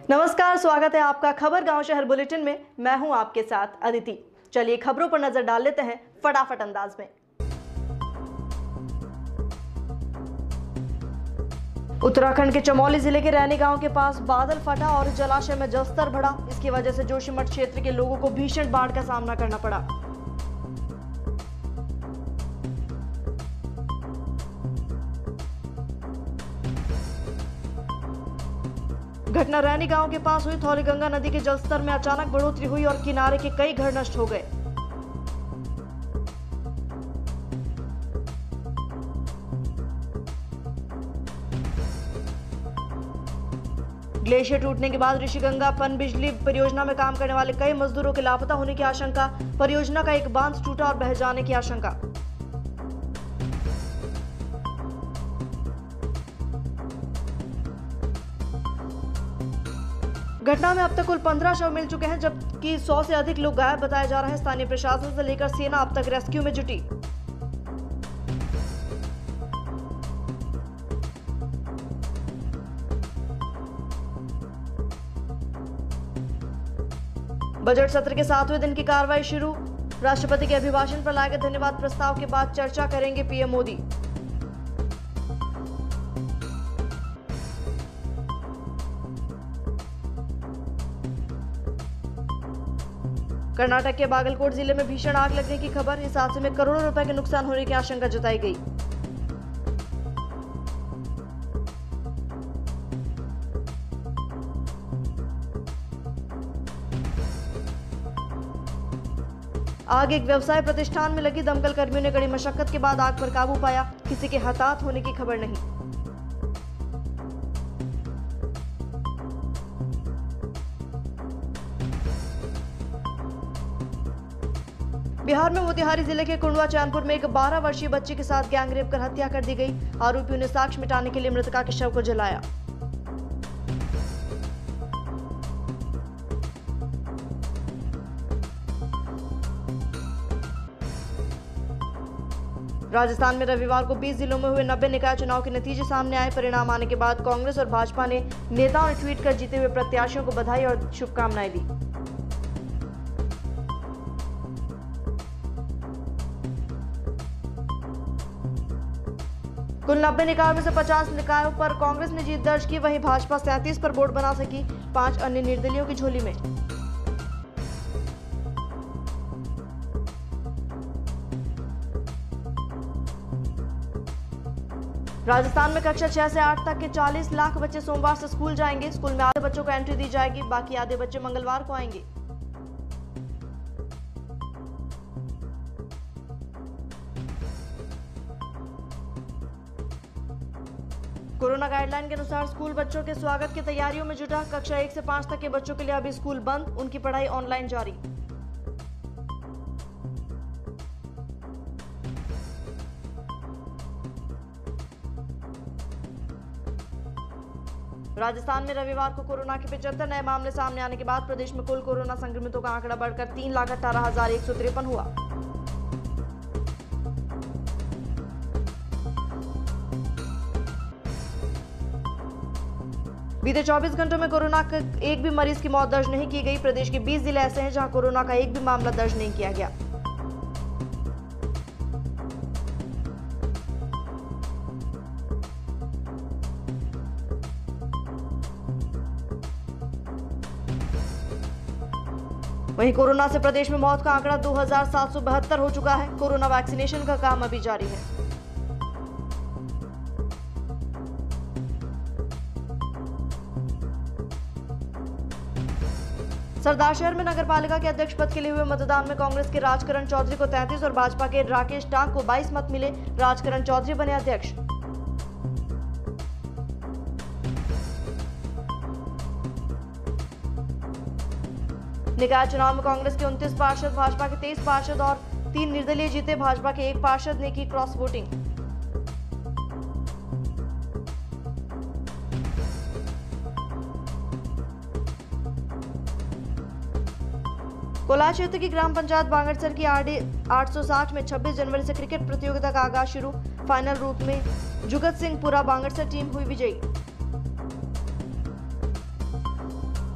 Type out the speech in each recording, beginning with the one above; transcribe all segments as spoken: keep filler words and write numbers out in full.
नमस्कार, स्वागत है आपका खबर गांव शहर बुलेटिन में। मैं हूं आपके साथ अदिति। चलिए खबरों पर नजर डाल लेते हैं फटाफट अंदाज में। उत्तराखंड के चमोली जिले के रैनी गांव के पास बादल फटा और जलाशय में जलस्तर बढ़ा। इसकी वजह से जोशीमठ क्षेत्र के लोगों को भीषण बाढ़ का सामना करना पड़ा। घटना रैनी गांव के पास हुई। धौलीगंगा नदी के जलस्तर में अचानक बढ़ोतरी हुई और किनारे के कई घर नष्ट हो गए। ग्लेशियर टूटने के बाद ऋषिगंगा पनबिजली परियोजना में काम करने वाले कई मजदूरों के लापता होने की आशंका। परियोजना का एक बांध टूटा और बह जाने की आशंका। घटना में अब तक कुल पंद्रह शव मिल चुके हैं, जबकि सौ से अधिक लोग घायल बताए जा रहे हैं। स्थानीय प्रशासन से लेकर सेना अब तक रेस्क्यू में जुटी। बजट सत्र के सातवें दिन की कार्रवाई शुरू। राष्ट्रपति के अभिभाषण पर लाए गए धन्यवाद प्रस्ताव के बाद चर्चा करेंगे पीएम मोदी। कर्नाटक के बागलकोट जिले में भीषण आग लगने की खबर। इस हादसे में करोड़ों रुपए के नुकसान होने की आशंका जताई गई। आग एक व्यवसाय प्रतिष्ठान में लगी। दमकल कर्मियों ने कड़ी मशक्कत के बाद आग पर काबू पाया। किसी के हताहत होने की खबर नहीं। बिहार में मोतिहारी जिले के कुंडवा चैनपुर में एक बारह वर्षीय बच्ची के साथ गैंगरेप कर हत्या कर दी गई। आरोपियों ने साक्ष्य मिटाने के लिए मृतका के शव को जलाया। राजस्थान में रविवार को बीस जिलों में हुए नब्बे निकाय चुनाव के नतीजे सामने आए। परिणाम आने के बाद कांग्रेस और भाजपा ने नेताओं ने ट्वीट कर जीते हुए प्रत्याशियों को बधाई और शुभकामनाएं दी। कुल नब्बे निकायों में से पचास निकायों पर कांग्रेस ने जीत दर्ज की। वहीं भाजपा सैंतीस पर बोर्ड बना सकी। पांच अन्य निर्दलीयों की झोली में। राजस्थान में कक्षा छह से आठ तक के चालीस लाख बच्चे सोमवार से स्कूल जाएंगे। स्कूल में आधे बच्चों को एंट्री दी जाएगी, बाकी आधे बच्चे मंगलवार को आएंगे। कोरोना गाइडलाइन के अनुसार स्कूल बच्चों के स्वागत की तैयारियों में जुटा। कक्षा एक से पांच तक के बच्चों के लिए अभी स्कूल बंद, उनकी पढ़ाई ऑनलाइन जारी। राजस्थान में रविवार को कोरोना के पचहत्तर नए मामले सामने आने के बाद प्रदेश में कुल कोरोना संक्रमितों का आंकड़ा बढ़कर तीन लाख अठारह हजार एक सौ तिरपन हुआ। बीते चौबीस घंटों में कोरोना का एक भी मरीज की मौत दर्ज नहीं की गई। प्रदेश के बीस जिले ऐसे हैं जहां कोरोना का एक भी मामला दर्ज नहीं किया गया। वहीं कोरोना से प्रदेश में मौत का आंकड़ा दो हजार सात सौ बहत्तर हो चुका है। कोरोना वैक्सीनेशन का काम अभी जारी है। सरदारशहर में नगरपालिका के अध्यक्ष पद के लिए हुए मतदान में कांग्रेस के राजकरण चौधरी को तैंतीस और भाजपा के राकेश टांग को बाईस मत मिले। राजकरण चौधरी बने अध्यक्ष। निकाय चुनाव में कांग्रेस के उनतीस पार्षद, भाजपा के तेईस पार्षद और तीन निर्दलीय जीते। भाजपा के एक पार्षद ने की क्रॉस वोटिंग। कोलार क्षेत्र की ग्राम पंचायत बांगड़सर की आरडी आठ सौ साठ में छब्बीस जनवरी से क्रिकेट प्रतियोगिता का आगाज शुरू। फाइनल रूप में जुगत सिंहपुरा बांगड़सर टीम हुई विजयी।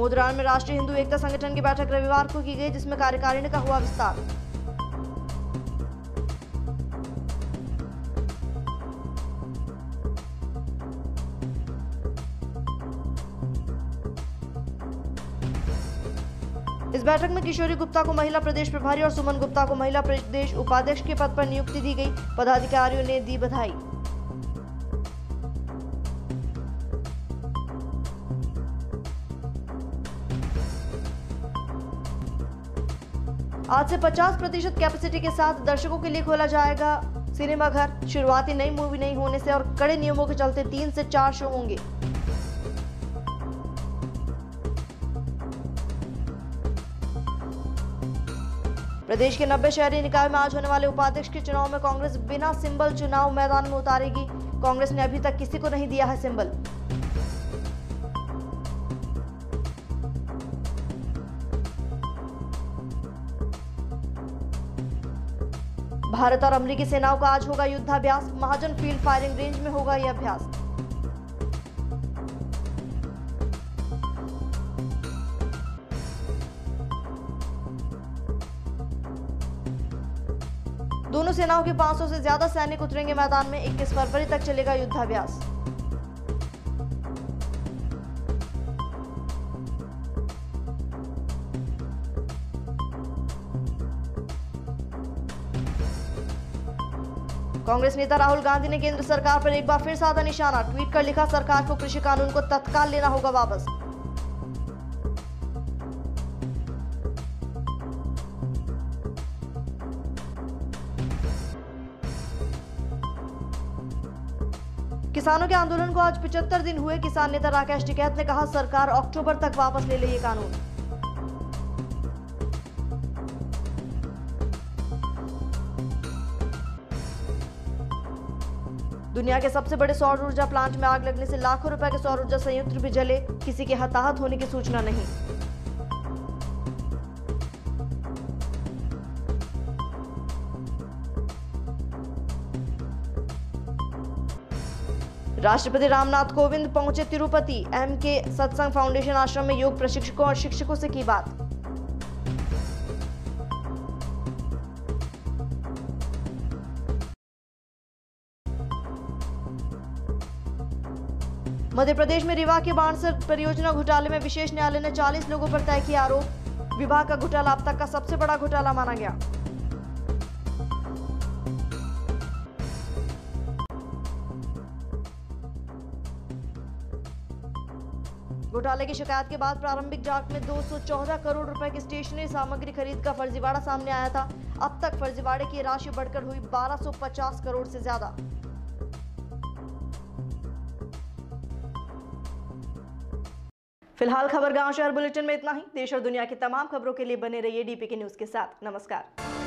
मोदरान में राष्ट्रीय हिंदू एकता संगठन की बैठक रविवार को की गई, जिसमें कार्यकारिणी का हुआ विस्तार। इस बैठक में किशोरी गुप्ता को महिला प्रदेश प्रभारी और सुमन गुप्ता को महिला प्रदेश उपाध्यक्ष के पद पर नियुक्ति दी गई। पदाधिकारियों ने दी बधाई। आज से पचास प्रतिशत कैपेसिटी के साथ दर्शकों के लिए खोला जाएगा सिनेमाघर। शुरुआती नई मूवी नहीं होने से और कड़े नियमों के चलते तीन से चार शो होंगे। प्रदेश के नब्बे शहरी निकाय में आज होने वाले उपाध्यक्ष के चुनाव में कांग्रेस बिना सिंबल चुनाव मैदान में उतारेगी। कांग्रेस ने अभी तक किसी को नहीं दिया है सिंबल। भारत और अमेरिकी सेनाओं का आज होगा युद्धाभ्यास। महाजन फील्ड फायरिंग रेंज में होगा यह अभ्यास। दोनों सेनाओं के पाँच सौ से ज्यादा सैनिक उतरेंगे मैदान में। इक्कीस फरवरी तक चलेगा युद्धाभ्यास। कांग्रेस नेता राहुल गांधी ने केंद्र सरकार पर एक बार फिर साधा निशाना। ट्वीट कर लिखा, सरकार को कृषि कानून को तत्काल लेना होगा वापस। किसानों के आंदोलन को आज पचहत्तर दिन हुए। किसान नेता राकेश टिकैत ने कहा, सरकार अक्टूबर तक वापस ले ले ये कानून। दुनिया के सबसे बड़े सौर ऊर्जा प्लांट में आग लगने से लाखों रुपए के सौर ऊर्जा संयंत्र भी जले। किसी के हताहत होने की सूचना नहीं। राष्ट्रपति रामनाथ कोविंद पहुंचे तिरुपति। एम के सत्संग फाउंडेशन आश्रम में योग प्रशिक्षकों और शिक्षकों से की बात। मध्य प्रदेश में रीवा के बाणसर परियोजना घोटाले में विशेष न्यायालय ने चालीस लोगों पर तय किया आरोप। विभाग का घोटाला अब तक का सबसे बड़ा घोटाला माना गया। घोटाले की शिकायत के बाद प्रारंभिक जांच में दो सौ चौदह करोड़ रुपए की स्टेशनरी सामग्री खरीद का फर्जीवाड़ा सामने आया था। अब तक फर्जीवाड़े की राशि बढ़कर हुई बारह सौ पचास करोड़ से ज्यादा। फिलहाल खबर गांव शहर बुलेटिन में इतना ही। देश और दुनिया की तमाम खबरों के लिए बने रहिए डीपीके न्यूज के साथ। नमस्कार।